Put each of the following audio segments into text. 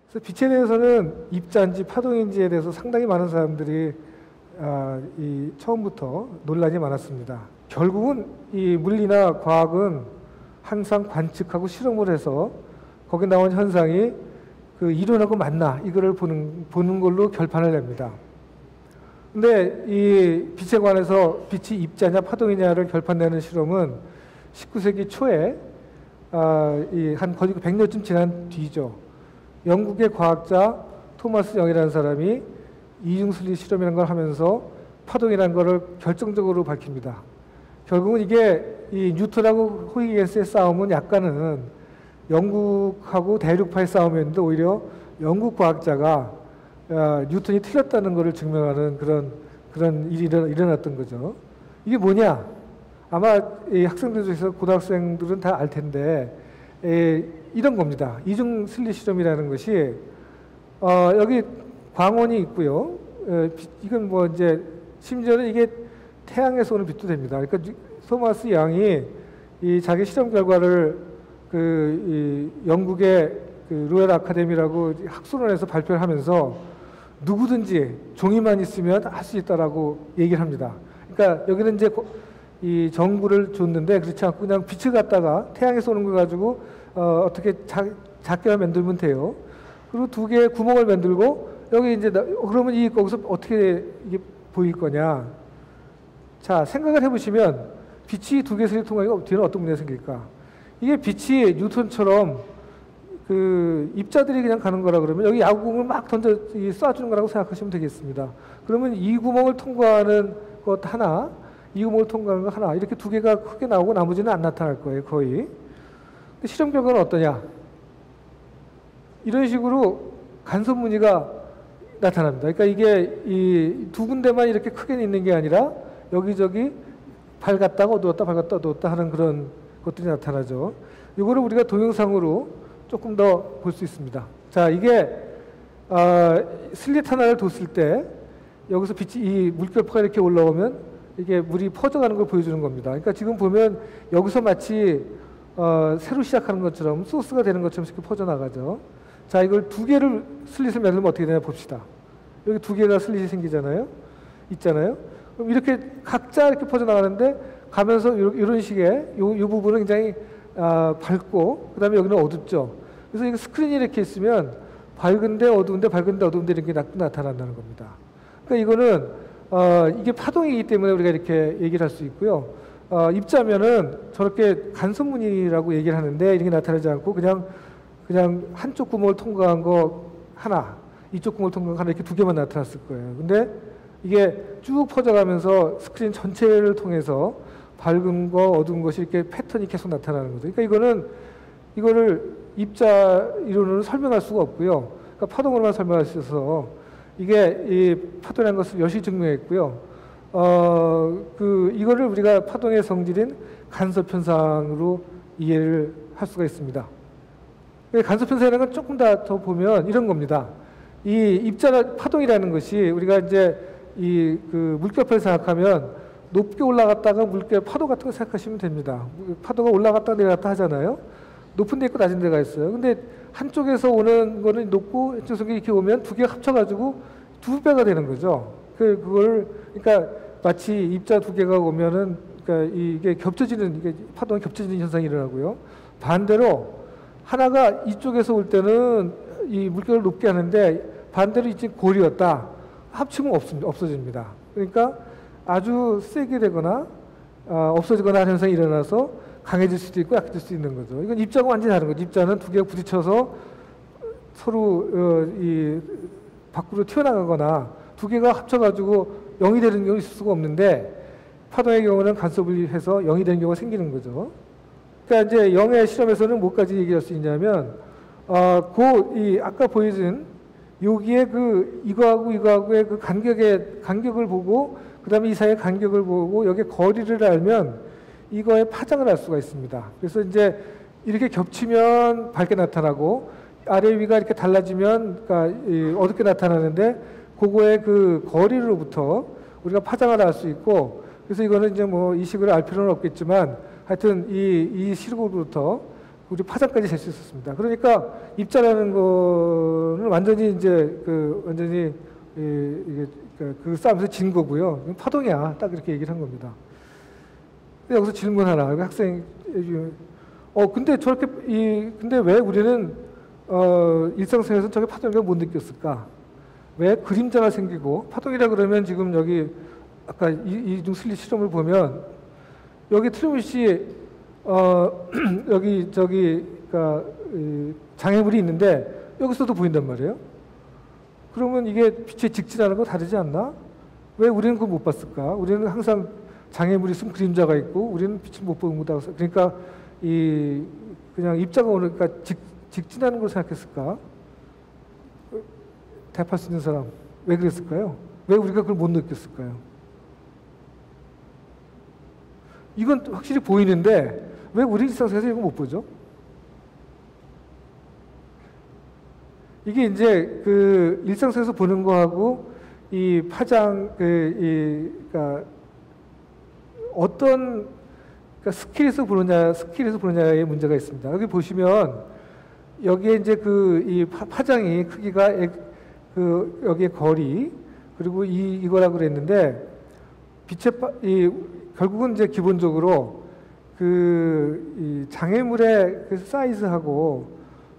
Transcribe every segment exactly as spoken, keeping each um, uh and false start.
그래서 빛에 대해서는 입자인지 파동인지에 대해서 상당히 많은 사람들이 아, 이 처음부터 논란이 많았습니다. 결국은 이 물리나 과학은 항상 관측하고 실험을 해서 거기 나온 현상이 그 이론하고 맞나 이거를 보는 보는 걸로 결판을 냅니다. 근데 이 빛에 관해서 빛이 입자냐 파동이냐를 결판내는 실험은 십구 세기 초에 아, 이 한 거의 백 년쯤 지난 뒤죠. 영국의 과학자 토마스 영이라는 사람이 이중슬릿 실험이라는 걸 하면서 파동이라는 것을 결정적으로 밝힙니다. 결국은 이게 이 뉴턴하고 huygens 싸움은 약간은 영국하고 대륙파의 싸움이었는데 오히려 영국 과학자가 어, 뉴턴이 틀렸다는 것을 증명하는 그런 그런 일이 일어났던 거죠. 이게 뭐냐? 아마 이 학생들 중에서 고등학생들은 다 알 텐데 에, 이런 겁니다. 이중 슬릿 실험이라는 것이 어, 여기 광원이 있고요. 에, 빛, 이건 뭐 이제 심지어는 이게 태양에서 오는 빛도 됩니다. 그러니까 토마스 양이 이 자기 실험 결과를 그 이 영국의 그 로열 아카데미라고 학술원에서 발표를 하면서 누구든지 종이만 있으면 할 수 있다라고 얘기를 합니다. 그러니까 여기는 이제 이 전구를 줬는데 그렇지 않고 그냥 빛을 갖다가 태양에서 오는 거 가지고 어, 어떻게 자, 작게 만들면 돼요. 그리고 두 개의 구멍을 만들고 여기 이제 나, 그러면 이 거기서 어떻게 이게 보일 거냐? 자 생각을 해보시면 빛이 두 개 슬립 통과가 뒤에는 어떤 문제가 생길까? 이게 빛이 뉴턴처럼 그 입자들이 그냥 가는 거라 그러면 여기 야구공을 막 던져 쏴주는 거라고 생각하시면 되겠습니다. 그러면 이 구멍을 통과하는 것 하나, 이 구멍을 통과하는 것 하나 이렇게 두 개가 크게 나오고 나머지는 안 나타날 거예요, 거의. 근데 실험 결과는 어떠냐? 이런 식으로 간섭 무늬가 나타납니다. 그러니까 이게 이 두 군데만 이렇게 크게 있는 게 아니라 여기저기 밝았다가 어두웠다, 밝았다, 어두웠다 하는 그런 것들이 나타나죠. 이거를 우리가 동영상으로 조금 더 볼 수 있습니다. 자, 이게 어, 슬릿 하나를 뒀을 때 여기서 빛이 이 물결포가 이렇게 올라오면 이게 물이 퍼져가는 걸 보여주는 겁니다. 그러니까 지금 보면 여기서 마치 어, 새로 시작하는 것처럼 소스가 되는 것처럼 이렇게 퍼져나가죠. 자, 이걸 두 개를 슬릿을 만들면 어떻게 되냐 봅시다. 여기 두 개가 슬릿이 생기잖아요. 있잖아요. 그럼 이렇게 각자 이렇게 퍼져나가는데 가면서 이런, 이런 식의 이, 이 부분은 굉장히 아, 밝고 그 다음에 여기는 어둡죠. 그래서 이거 스크린이 이렇게 있으면 밝은데 어두운데 밝은데 어두운데 이렇게 나, 나타난다는 겁니다. 그러니까 이거는 어, 이게 파동이기 때문에 우리가 이렇게 얘기를 할 수 있고요. 어, 입자면은 저렇게 간섭무늬라고 얘기를 하는데 이렇게 나타나지 않고 그냥 그냥 한쪽 구멍을 통과한 거 하나, 이쪽 구멍을 통과한 거 하나 이렇게 두 개만 나타났을 거예요. 근데 이게 쭉 퍼져가면서 스크린 전체를 통해서 밝은 거, 어두운 것이 이렇게 패턴이 계속 나타나는 거죠. 그러니까 이거는 이거를 입자 이론으로 설명할 수가 없고요. 그러니까 파동으로만 설명할 수 있어서 이게 이 파동이라는 것을 여실히 증명했고요. 어, 그 이거를 우리가 파동의 성질인 간섭 현상으로 이해를 할 수가 있습니다. 간섭 현상이라는 건 조금 더, 더 보면 이런 겁니다. 이 입자 파동이라는 것이 우리가 이제 이 그 물결표를 생각하면 높게 올라갔다가 물결 파도 같은 거 생각하시면 됩니다. 파도가 올라갔다 내려갔다 하잖아요. 높은 데 있고 낮은 데가 있어요. 근데 한쪽에서 오는 거는 높고 이쪽에서 이렇게 오면 두 개가 합쳐가지고 두 배가 되는 거죠. 그 그걸 그러니까 마치 입자 두 개가 오면은 그러니까 이게 겹쳐지는 이게 파동이 겹쳐지는 현상이 일어나고요. 반대로 하나가 이쪽에서 올 때는 이 물결을 높게 하는데 반대로 이쪽 골이었다. 합치면 없, 없어집니다. 그러니까 아주 세게 되거나 어, 없어지거나 하는 현상이 일어나서 강해질 수도 있고 약해질 수도 있는 거죠. 이건 입자가 완전히 다른 거죠. 입자는 두 개가 부딪혀서 서로 어, 이 밖으로 튀어나가거나 두 개가 합쳐가지고 영이 되는 경우 있을 수가 없는데 파동의 경우는 간섭을 해서 영이 되는 경우가 생기는 거죠. 그러니까 이제 영의 실험에서는 뭐까지 얘기할 수 있냐면 어, 그 이 아까 보여준 여기에 그 이거하고 이거하고의 그 간격의 간격을 보고 그다음에 이 사이의 간격을 보고 여기에 거리를 알면 이거의 파장을 알 수가 있습니다. 그래서 이제 이렇게 겹치면 밝게 나타나고 아래 위가 이렇게 달라지면 그러니까 어둡게 나타나는데 그거의 그 거리로부터 우리가 파장을 알 수 있고 그래서 이거는 이제 뭐 이 식을 알 필요는 없겠지만 하여튼 이, 이 식으로부터 우리 파장까지 잴 수 있었습니다. 그러니까 입자라는 거는 완전히 이제 그 완전히 이, 이게 그 싸움에서 진 거고요. 파동이야. 딱 이렇게 얘기를 한 겁니다. 여기서 질문 하나. 학생, 어 근데 저렇게 이 근데 왜 우리는 어 일상생활에서 저게 파동을 못 느꼈을까? 왜 그림자가 생기고 파동이라 그러면 지금 여기 아까 이중 슬릿 실험을 보면 여기 틀림없이 어 여기 저기 그러니까 장애물이 있는데 여기서도 보인단 말이에요. 그러면 이게 빛에 직진하는 거 다르지 않나? 왜 우리는 그걸 못 봤을까? 우리는 항상 장애물이 있으면 그림자가 있고 우리는 빛을 못 보는 거다. 그러니까 이 그냥 입자가 오니까 직, 직진하는 걸 생각했을까? 대답할 수 있는 사람 왜 그랬을까요? 왜 우리가 그걸 못 느꼈을까요? 이건 확실히 보이는데 왜 우리 일상생활에서 이거 못 보죠? 이게 이제 그 일상생활에서 보는 거하고 이 파장 그 이 그러니까 어떤 그러니까 스킬에서 보느냐 스킬에서 보느냐의 문제가 있습니다. 여기 보시면 여기에 이제 그 이 파장이 크기가 그 여기에 거리 그리고 이 이거라고 그랬는데 빛의 파, 이 결국은 이제 기본적으로 그 이 장애물의 그 사이즈하고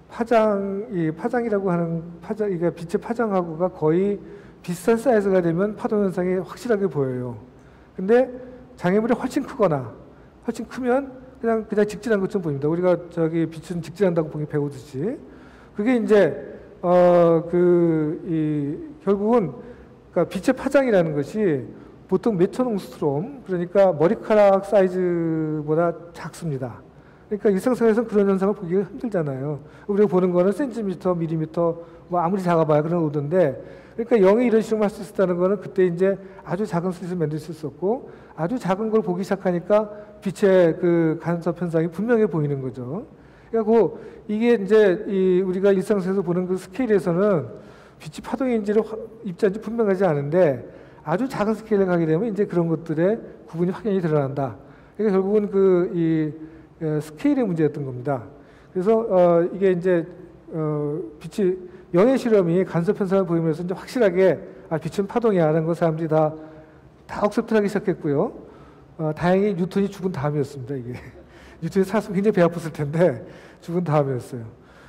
파장 이 파장이라고 하는 파장 이게 빛의 파장하고가 거의 비슷한 사이즈가 되면 파동 현상이 확실하게 보여요. 근데 장애물이 훨씬 크거나 훨씬 크면 그냥 그냥 직진한 것처럼 보입니다. 우리가 저기 빛은 직진한다고 보기 배우듯이 그게 이제 어 그 이 결국은 그러니까 빛의 파장이라는 것이 보통 몇천 옹스트롬 그러니까 머리카락 사이즈보다 작습니다. 그러니까 일상생활에서는 그런 현상을 보기가 힘들잖아요. 우리가 보는 거는 센티미터, 밀리미터 뭐 아무리 작아봐야 그런 오던데 그러니까 영이 이런 식으로 할 수 있었다는 거는 그때 이제 아주 작은 슬릿을 만들 수 있었고 아주 작은 걸 보기 시작하니까 빛의 그 간섭 현상이 분명해 보이는 거죠. 그러니까 이게 이제 이 우리가 일상생활에서 보는 그 스케일에서는 빛이 파동인지를 입자인지 분명하지 않은데 아주 작은 스케일에 가게 되면 이제 그런 것들의 구분이 확연히 드러난다. 그러니까 결국은 그 이 스케일의 문제였던 겁니다. 그래서 어 이게 이제 어 빛이 영의 실험이 간섭 현상을 보이면서 이제 확실하게 아 빛은 파동이야라는 걸 사람들이 다 다 억셉트하기 시작했고요. 어, 다행히 뉴턴이 죽은 다음이었습니다. 이게 뉴턴이 살았으면 굉장히 배 아팠을 텐데 죽은 다음이었어요.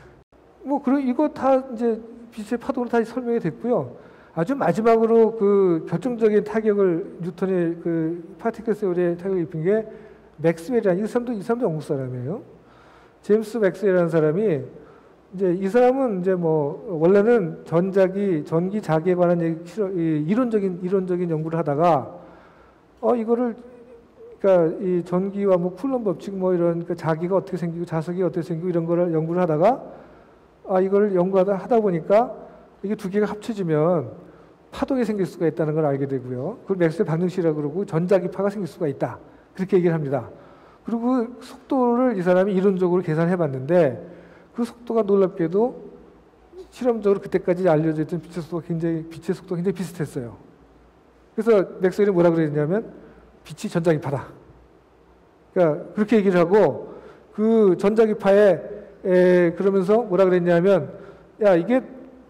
뭐 그리고 이거 다 이제 빛의 파동으로 다 설명이 됐고요. 아주 마지막으로 그 결정적인 타격을 뉴턴의 그 파티클 세오리에 타격을 입힌 게 맥스웰이라는 이 사람도 이 사람도 영국 사람이에요. 제임스 맥스웰이라는 사람이 이제 이 사람은 이제 뭐 원래는 전자기 전기 자기에 관한 얘기, 이론적인 이론적인 연구를 하다가 어 이거를 그러니까 이 전기와 뭐 쿨럼 법칙 뭐 이런 그 자기가 어떻게 생기고 자석이 어떻게 생기고 이런 거를 연구를 하다가 아 이거를 연구하다 하다 보니까 이게 두 개가 합쳐지면 파동이 생길 수가 있다는 걸 알게 되고요. 그걸 맥스웰 방정식이라고 그러고 전자기파가 생길 수가 있다. 그렇게 얘기를 합니다. 그리고 그 속도를 이 사람이 이론적으로 계산해 봤는데 그 속도가 놀랍게도 실험적으로 그때까지 알려져 있던 빛의 속도가 굉장히 빛의 속도가 굉장히 비슷했어요. 그래서 맥스웰이 뭐라 그랬냐면 빛이 전자기파다. 그러니까 그렇게 얘기를 하고 그 전자기파에 에 그러면서 뭐라 그랬냐면 야 이게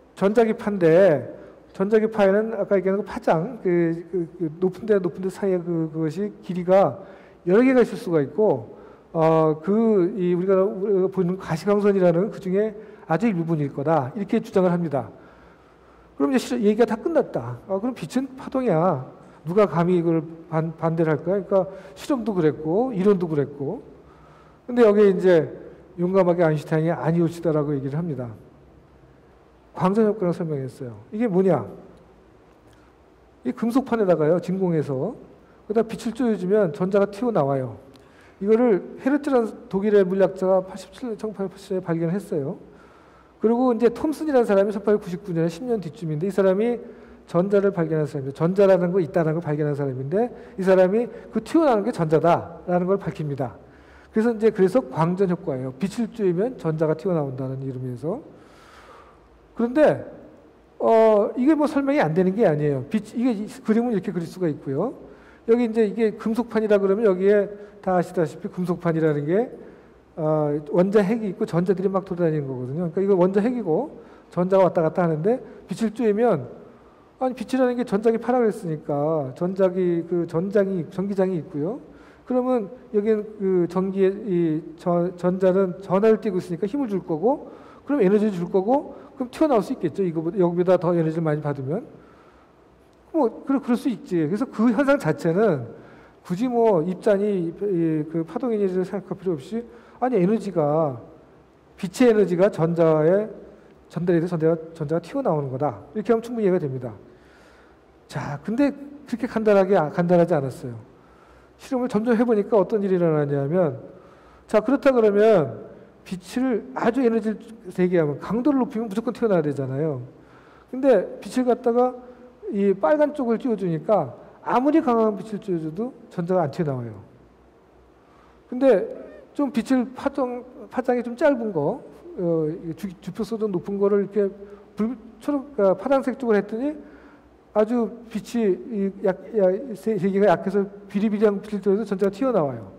전자기파인데 전자기파에는 아까 얘기한 그 파장 그, 그, 그 높은 데 높은 데 사이에 그 그것이 길이가 여러 개가 있을 수가 있고 어 그 이 우리가, 우리가 보는 가시광선이라는 그 중에 아주 일부분일 거다 이렇게 주장을 합니다. 그럼 이제 얘기가 다 끝났다. 아, 그럼 빛은 파동이야. 누가 감히 이걸 반, 반대를 할까? 그러니까 실험도 그랬고 이론도 그랬고. 근데 여기에 이제 용감하게 아인슈타인이 아니올시다라고 얘기를 합니다. 광전 효과를 설명했어요. 이게 뭐냐? 이 금속판에다가요, 진공해서 그다음 빛을 쬐어주면 전자가 튀어나와요. 이거를 헤르트라는 독일의 물리학자가 팔십칠 년, 천팔백팔십 년에 발견을 했어요. 그리고 이제 톰슨이라는 사람이 천팔백구십구 년에 십 년 뒤쯤인데 이 사람이 전자를 발견한 사람이에요. 전자라는 거 있다는 걸 발견한 사람인데 이 사람이 그 튀어나오는 게 전자다라는 걸 밝힙니다. 그래서 이제 그래서 광전 효과예요. 빛을 쬐면 전자가 튀어나온다는 이름에서. 그런데 어 이게 뭐 설명이 안 되는 게 아니에요. 빛 이게 그림은 이렇게 그릴 수가 있고요. 여기 이제 이게 금속판이라 그러면 여기에 다 아시다시피 금속판이라는 게 어, 원자 핵이 있고 전자들이 막 돌아다니는 거거든요. 그러니까 이거 원자 핵이고 전자가 왔다 갔다 하는데 빛을 쬐면 아니 빛이라는 게 전자기 파라 그랬으니까 전자기 그 전장이 전기장이 있고요. 그러면 여기는 그 전기의 이 전, 전자는 전하를 띄고 있으니까 힘을 줄 거고, 그럼 에너지를 줄 거고, 그럼 튀어나올 수 있겠죠. 이거보다 여기보다 더 에너지를 많이 받으면 뭐 그럴 그럴 수 있지. 그래서 그 현상 자체는 굳이 뭐 입자니 이, 그 파동 에너지를 생각할 필요 없이 아니 에너지가 빛의 에너지가 전자에 전달이 돼서 전자가, 전자가 튀어나오는 거다. 이렇게 하면 충분히 이해가 됩니다. 자, 근데 그렇게 간단하게 간단하지 않았어요. 실험을 점점 해보니까 어떤 일이 일어나냐면, 자 그렇다 그러면 빛을 아주 에너지를 세게 하면 강도를 높이면 무조건 튀어나와야 되잖아요. 근데 빛을 갖다가 이 빨간 쪽을 띄워주니까 아무리 강한 빛을 띄워줘도 전자가 안 튀어나와요. 근데 좀 빛을 파장, 파장이 좀 짧은 거, 어, 주, 주표수 좀 높은 거를 이렇게 불, 초록, 아, 파란색 쪽으로 했더니 아주 빛이 약, 약, 세기가 약해서 비리비리한 빛을 띄워도 전자가 튀어나와요.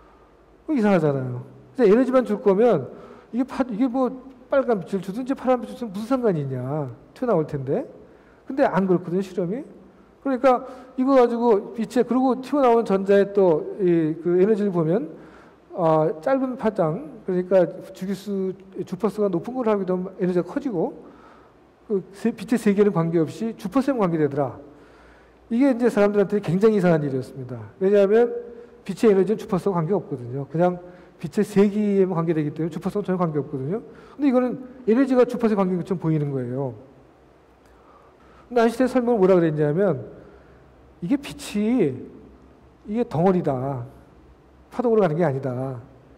이상하잖아요. 그래서 에너지만 줄 거면 이게, 파, 이게 뭐 빨간 빛을 주든지 파란 빛을 주든 무슨 상관이 있냐. 튀어나올 텐데. 근데 안 그렇거든요, 실험이. 그러니까 이거 가지고 빛에, 그리고 튀어나오는 전자의 또 이 그 에너지를 보면 어, 짧은 파장, 그러니까 주기수, 주파수가 높은 걸 하게 되면 에너지가 커지고, 그 빛의 세계는 관계없이 주파수에 관계되더라. 이게 이제 사람들한테 굉장히 이상한 일이었습니다. 왜냐하면 빛의 에너지는 주파수와 관계없거든요. 그냥 빛의 세기에만 관계되기 때문에 주파수와 전혀 관계없거든요. 근데 이거는 에너지가 주파수에 관계처럼 보이는 거예요. 근데 아인슈타인 설명을 뭐라 그랬냐면, 이게 빛이 이게 덩어리다. 파동으로 가는 게 아니다.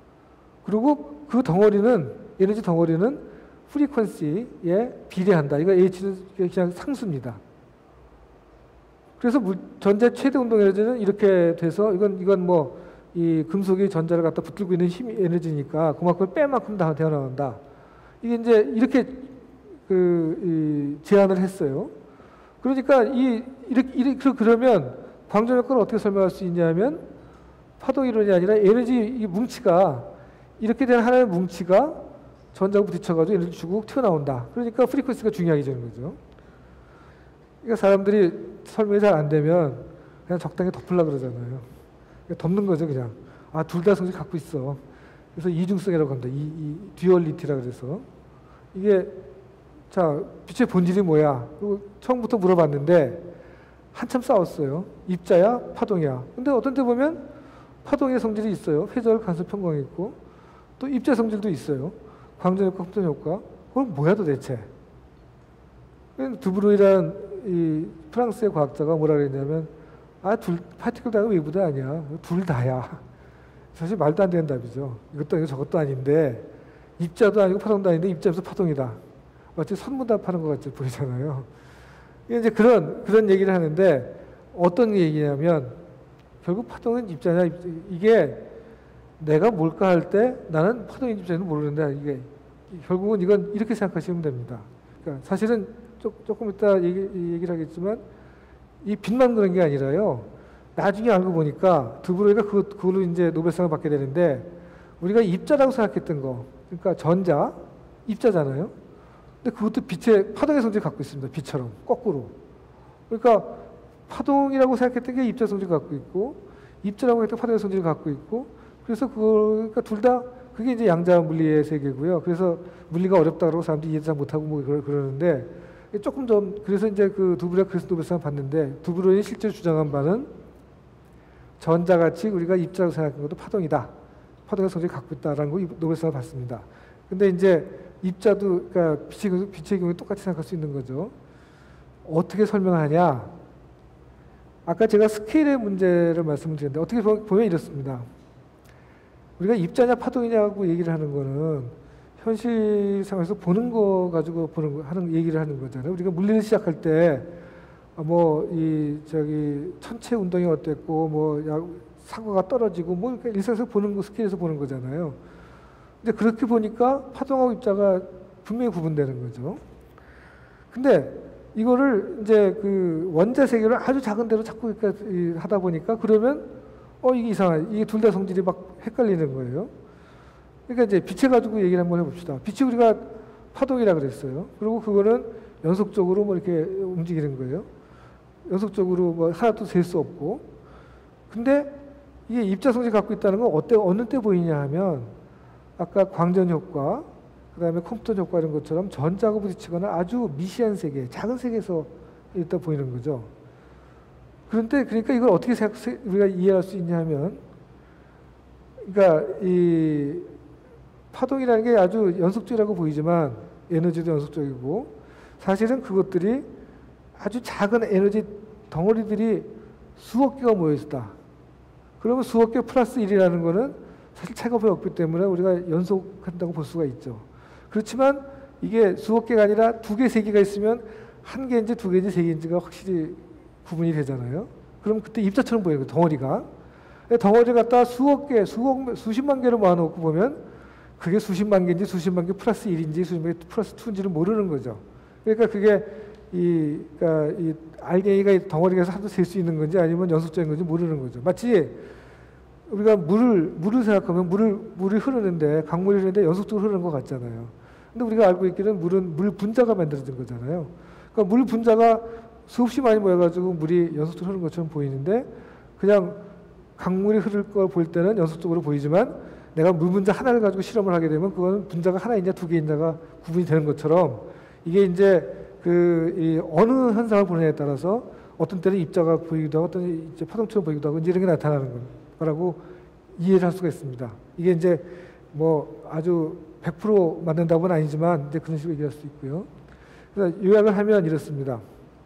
그리고 그 덩어리는, 에너지 덩어리는 프리퀀시에 비례한다. 이거 H는 그냥 상수입니다. 그래서 전자 최대 운동 에너지는 이렇게 돼서, 이건, 이건 뭐, 이 금속이 전자를 갖다 붙들고 있는 힘, 에너지니까 그만큼 뺄 만큼 다 되어나온다. 이게 이제 이렇게 그, 이 제안을 했어요. 그러니까 이, 이렇게, 이렇게, 그러면 광점 효과를 어떻게 설명할 수 있냐면, 파동 이론이 아니라 에너지 이 뭉치가, 이렇게 된 하나의 뭉치가 전자가 부딪혀가지고 에너지 주고 튀어나온다. 그러니까 프리퀀시가 중요하게 되는 거죠. 그러니까 사람들이 설명이 잘 안 되면 그냥 적당히 덮으려고 그러잖아요. 그러니까 덮는 거죠, 그냥. 아, 둘 다 성질 갖고 있어. 그래서 이중성이라고 합니다. 이, 이 듀얼리티라 그래서. 이게, 자, 빛의 본질이 뭐야? 그리고 처음부터 물어봤는데 한참 싸웠어요. 입자야? 파동이야? 근데 어떤 때 보면 파동의 성질이 있어요. 회절, 간섭, 평광이 있고, 또 입자 성질도 있어요. 광전 효과, 흡전 효과. 그건 뭐야 도대체? 드브로이라는 이 프랑스의 과학자가 뭐라 그랬냐면, 아, 둘, 파티클 다가 웨이브도 아니야. 둘 다야. 사실 말도 안 되는 답이죠. 이것도 아니고 저것도 아닌데, 입자도 아니고 파동도 아닌데 입자에서 파동이다. 마치 선문답하는 것 같이 보이잖아요. 이제 그런, 그런 얘기를 하는데, 어떤 얘기냐면, 결국 파동은 입자냐, 이게 내가 뭘까 할 때 나는 파동인 입자는 모르는데, 이게 결국은 이건 이렇게 생각하시면 됩니다. 그러니까 사실은 조, 조금 이따 얘기, 얘기를 하겠지만, 이 빛만 그런 게 아니라요. 나중에 알고 보니까 드브로이가 그, 그걸로 이제 노벨상을 받게 되는데, 우리가 입자라고 생각했던 거, 그러니까 전자, 입자잖아요. 근데 그것도 빛의 파동의 성질을 갖고 있습니다. 빛처럼 거꾸로. 그러니까 파동이라고 생각했던 게 입자 성질을 갖고 있고, 입자라고 했던 파동의 성질을 갖고 있고, 그래서 그걸, 그러니까 둘 다 그게 이제 양자 물리의 세계고요. 그래서 물리가 어렵다고 사람들이 이해 잘 못하고 뭐 그러는데, 조금 좀, 그래서 이제 그 두브로이가 그래서 노벨상을 받는데, 두브로이는 실제로 주장한 바는 전자같이 우리가 입자라고 생각한 것도 파동이다. 파동의 성질을 갖고 있다라는 거 노벨상을 받습니다. 근데 이제 입자도, 그러니까 빛의, 빛의 경우에 똑같이 생각할 수 있는 거죠. 어떻게 설명하냐? 아까 제가 스케일의 문제를 말씀을 드렸는데, 어떻게 보면 이렇습니다. 우리가 입자냐 파동이냐고 얘기를 하는 거는 현실 상황에서 보는 거 가지고 보는 거, 하는 얘기를 하는 거잖아요. 우리가 물리를 시작할 때 뭐 이 저기 천체 운동이 어땠고 뭐 야, 사고가 떨어지고 뭐 그러니까 일상에서 보는 거, 스케일에서 보는 거잖아요. 근데 그렇게 보니까 파동하고 입자가 분명히 구분되는 거죠. 근데 이거를 이제 그 원자 세계를 아주 작은 데로 자꾸 하다 보니까 그러면 어 이게 이상하네. 이게 둘 다 성질이 막 헷갈리는 거예요. 그러니까 이제 빛에 가지고 얘기를 한번 해봅시다. 빛이 우리가 파동이라 그랬어요. 그리고 그거는 연속적으로 뭐 이렇게 움직이는 거예요. 연속적으로 뭐 하나도 셀 수 없고. 근데 이게 입자성질을 갖고 있다는 건 어때, 어느 때 보이냐 하면 아까 광전 효과, 그 다음에 컴퓨터 효과 이런 것처럼 전자가 부딪히거나 아주 미시한 세계, 작은 세계에서 일단 보이는 거죠. 그런데 그러니까 이걸 어떻게 생각, 우리가 이해할 수 있냐 하면, 그러니까 이 파동이라는 게 아주 연속적이라고 보이지만 에너지도 연속적이고 사실은 그것들이 아주 작은 에너지 덩어리들이 수억 개가 모여있다. 그러면 수억 개 플러스 일이라는 거는 사실 차이가 거의 없기 때문에 우리가 연속한다고 볼 수가 있죠. 그렇지만 이게 수억 개가 아니라 두 개, 세 개가 있으면 한 개인지 두 개인지 세 개인지가 확실히 구분이 되잖아요. 그럼 그때 입자처럼 보이는 거예요, 덩어리가. 덩어리를 갖다 수억 개, 수억, 수십만 개로 모아놓고 보면 그게 수십만 개인지 수십만 개 플러스 일인지 수십만 개 플러스 이인지를 모르는 거죠. 그러니까 그게 이, 그러니까 이 알갱이가 덩어리에서 하도 셀 수 있는 건지 아니면 연속적인 건지 모르는 거죠. 마치 우리가 물을, 물을 생각하면 물을, 물이 흐르는데, 강물이 흐르는데 연속적으로 흐르는 것 같잖아요. 근데 우리가 알고 있기는 물은 물 분자가 만들어진 거잖아요. 그러니까 물 분자가 수없이 많이 모여가지고 물이 연속적으로 흐르는 것처럼 보이는데 그냥 강물이 흐를 걸 볼 때는 연속적으로 보이지만 내가 물 분자 하나를 가지고 실험을 하게 되면 그건 분자가 하나 있냐 두 개 있냐가 구분이 되는 것처럼 이게 이제 그 이 어느 현상을 보느냐에 따라서 어떤 때는 입자가 보이기도 하고 어떤 때는 이제 파동처럼 보이기도 하고 이제 이런 게 나타나는 거라고 이해를 할 수가 있습니다. 이게 이제 뭐 아주 백 퍼센트 맞는 답은 아니지만 이제 그런 식으로 얘기할 수 있고요. 그래서 요약을 하면 이렇습니다.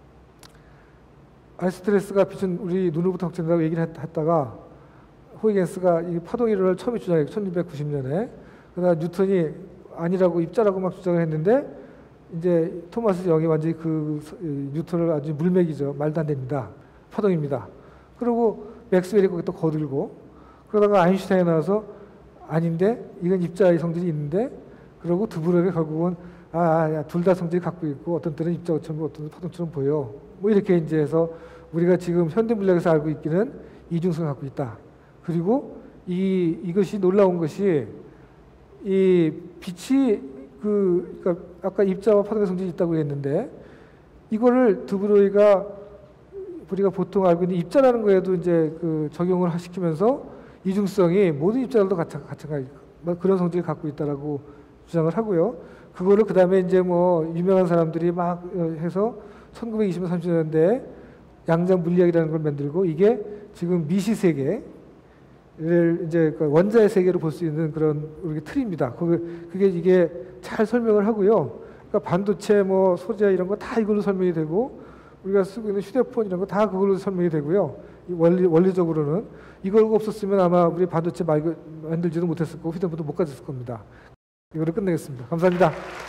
아리스토텔레스가 빛은 우리 눈으로부터 확증된다고 얘기를 했다가 호이겐스가 이 파동 이론을 처음에 주장했고 천육백구십 년에 그다음 뉴턴이 아니라고 입자라고 막 주장을 했는데 이제 토마스 영이 완전히 그 뉴턴을 아주 물맥이죠. 말도 안 됩니다. 파동입니다. 그리고 맥스웰이 거기 또 거들고 그러다가 아인슈타인이 나와서 아닌데 이건 입자의 성질이 있는데 그러고 드브로이가 결국은 아, 둘 다 성질을 갖고 있고 어떤 때는 입자처럼 어떤 때는 파동처럼 보여. 뭐 이렇게 이제 해서 우리가 지금 현대 물리학에서 알고 있기는 이중성을 갖고 있다. 그리고 이 이것이 놀라운 것이 이 빛이 그 그러니까 아까 입자와 파동의 성질이 있다고 했는데 이거를 드브로이가 우리가 보통 알고 있는 입자라는 거에도 이제 그 적용을 시키면서 이중성이 모든 입자들도 마찬가지 그런 성질을 갖고 있다라고 주장을 하고요. 그거를 그 다음에 이제 뭐 유명한 사람들이 막 해서 천구백이십 년, 삼십 년대에 양자 물리학이라는 걸 만들고 이게 지금 미시 세계를 이제 원자의 세계로 볼 수 있는 그런 우리 틀입니다. 그게, 그게 이게 잘 설명을 하고요. 그러니까 반도체 뭐 소재 이런 거 다 이걸로 설명이 되고 우리가 쓰고 있는 휴대폰 이런 거 다 그걸로 설명이 되고요. 원리, 원리적으로는 이걸 없었으면 아마 우리 반도체 만들지도 못했을 거고 휴대폰도 못 가졌을 겁니다. 이거를 끝내겠습니다. 감사합니다.